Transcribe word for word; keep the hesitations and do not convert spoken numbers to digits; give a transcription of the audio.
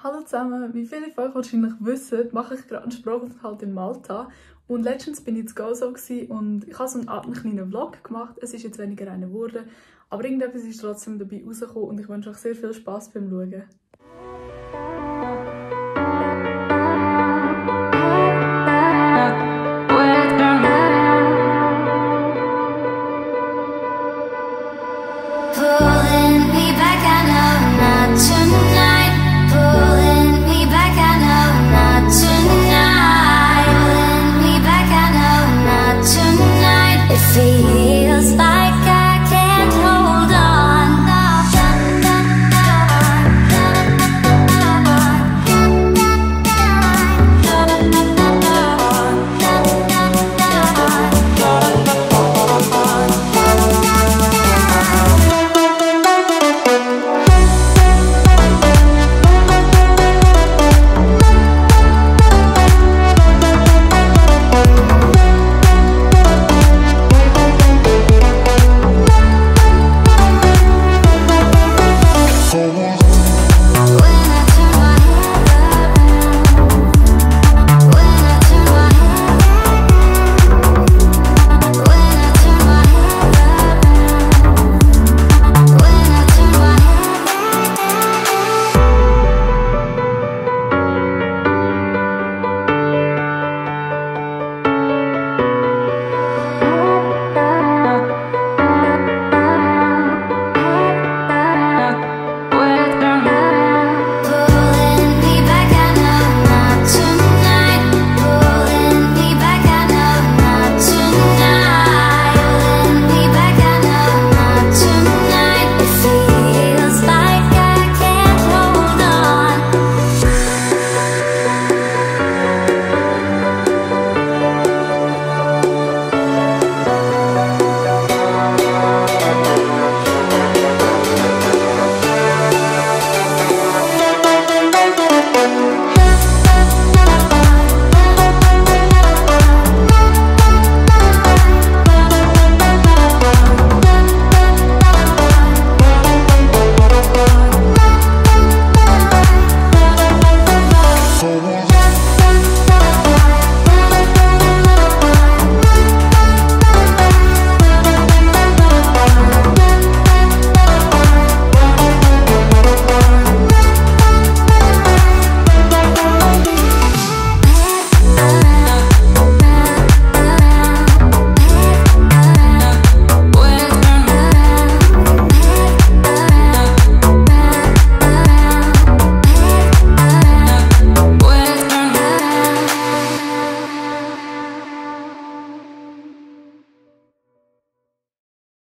Hallo zusammen, wie viele von euch wahrscheinlich wissen, mache ich gerade einen Sprachaufenthalt in Malta. Und letztens bin ich in Gozo und ich habe so eine Art einen kleinen Vlog gemacht. Es ist jetzt weniger einer geworden, aber irgendetwas ist trotzdem dabei rausgekommen und ich wünsche euch sehr viel Spaß beim Schauen.